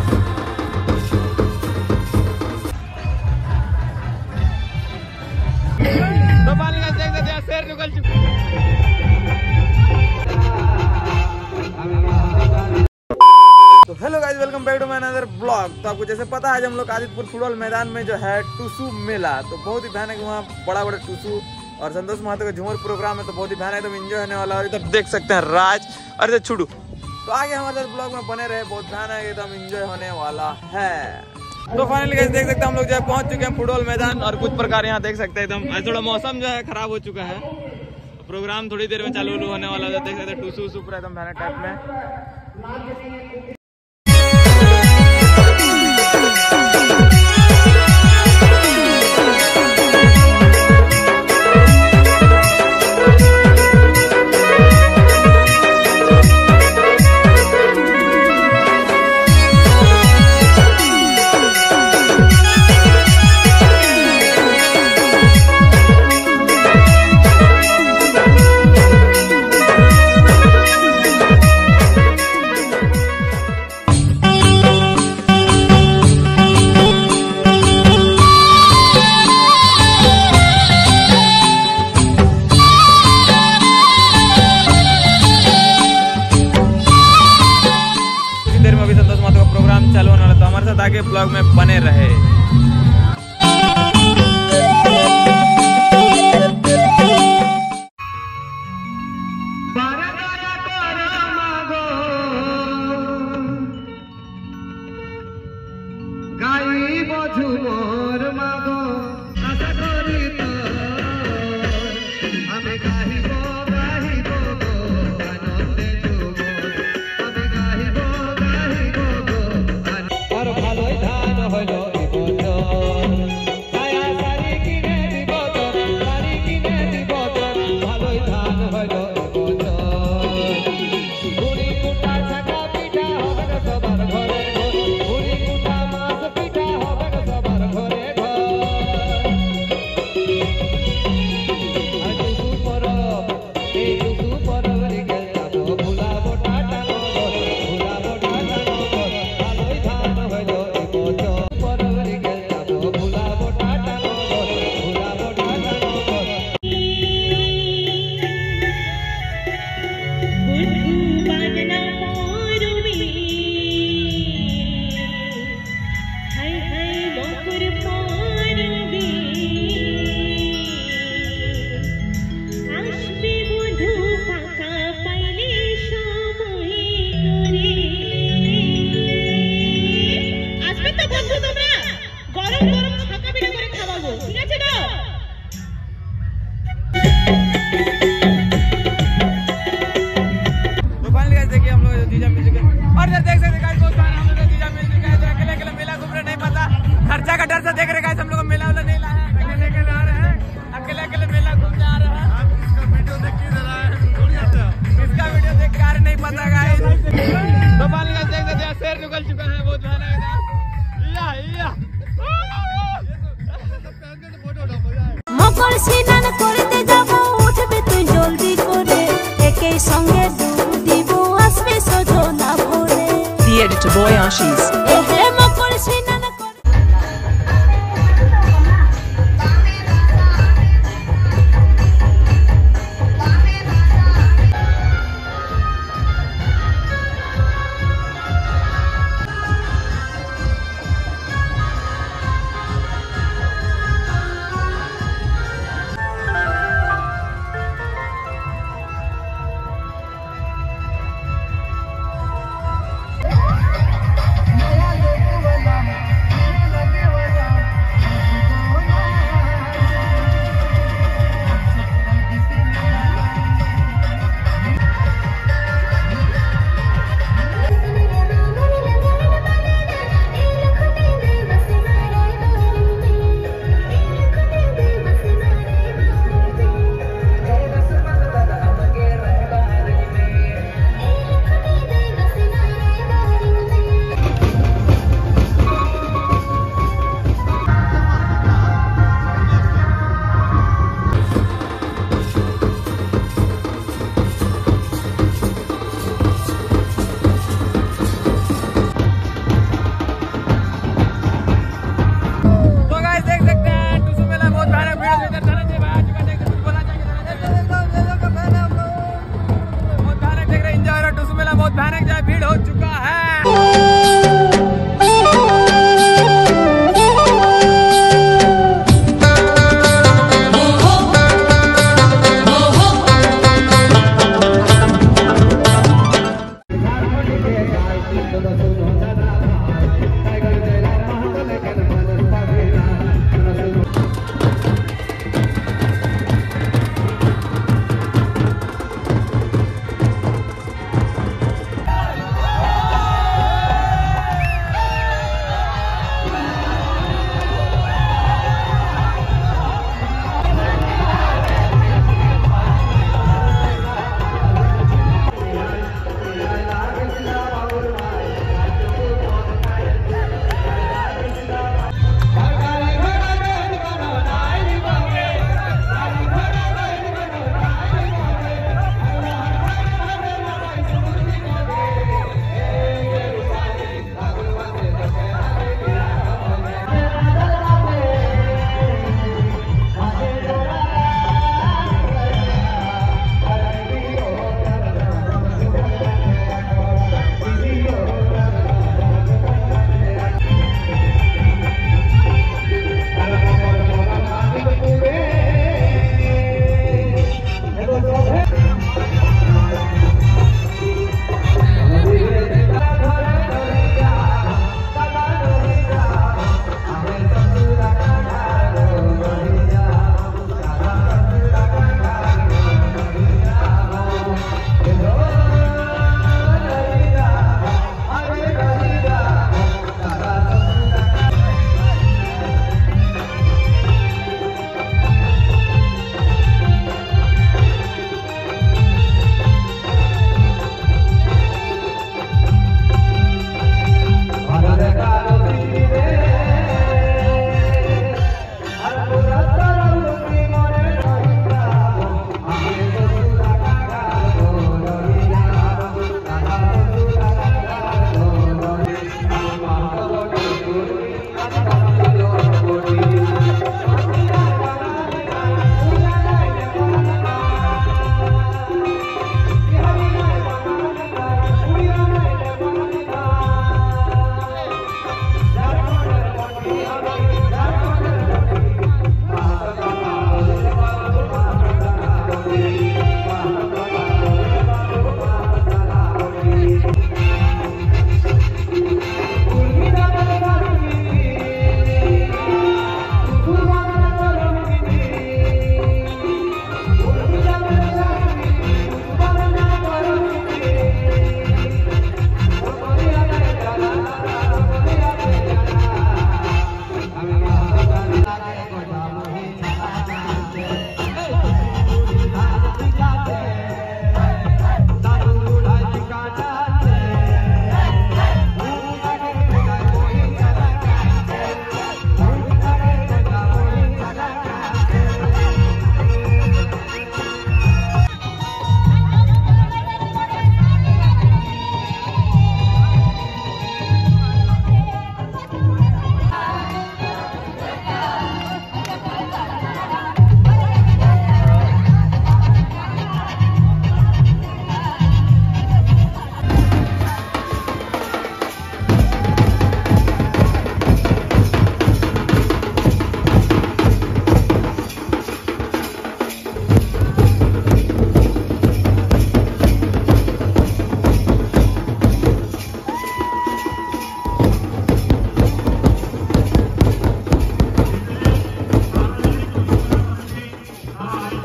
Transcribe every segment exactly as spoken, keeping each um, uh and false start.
तो hello guys, welcome back to my another blog. तो आपको जैसे पता है, हम लोग आदितपुर फुटबॉल मैदान में जो है टूसू मेला, तो बहुत ही भयानक वहाँ बड़ा बड़ा टूसू और संतोष महतो का झूमर प्रोग्राम है, तो बहुत ही भयानक एकदम एंजॉय होने वाला है। और इधर देख सकते हैं राज और इधर छुड़ू, तो आगे हमारे साथ ब्लॉग में बने रहे, बहुत भयानक एकदम एंजॉय होने वाला है। तो फाइनली गाइस देख सकते हैं हम लोग जो है पहुंच चुके हैं फुटबॉल मैदान, और कुछ प्रकार यहाँ देख सकते हैं एकदम थोड़ा मौसम जो है खराब हो चुका है, प्रोग्राम थोड़ी देर में चालू होने वाला है। देख सकते हैं टूसू वूसू पूरा एकदम भयानक टाइप में। चालू होने वाला, तो हमारे साथ आगे ब्लॉग में बने रहे। खर्चा का डर से देख रहे हैं हम लोग, मेला वाला नहीं लाया, अकेले अकेले आ रहे हैं, अकेले अकेले मेला घूमने आ रहे हैं। इसका वीडियो देख के इसका वीडियो देख के आ रहे, नहीं पता गाइस। तो पानी का देख सकते हैं शेर निकल चुका है, बहुत भयानक है। या या मकर स्नान करते যাব উঠবে তুই জলদি করে একই সঙ্গে ডুব দিব আসবে সজনা ভরে। The editor boy Ashish. এহে মকর স্নান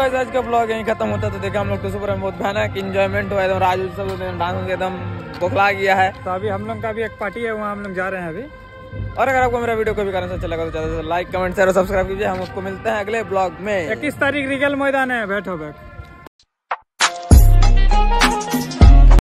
गाइस आज का ब्लॉग यहीं खत्म होता है। तो देखा हम लोग टूसू पर बहुत भयानक इंजॉयमेंट हुआ, एकदम राजू सब डांस एकदम बौखला गया है। तो अभी हम लोग का भी एक पार्टी है, वहाँ हम लोग जा रहे हैं अभी। और अगर आपको मेरा वीडियो कोई कारण से अच्छा लगा तो ज्यादा से लाइक कमेंट शेयर और सब्सक्राइब कीजिए। हम उसको मिलते हैं अगले ब्लॉग में। इक्कीस तारीख रिगल मैदान है, बैठो बैठ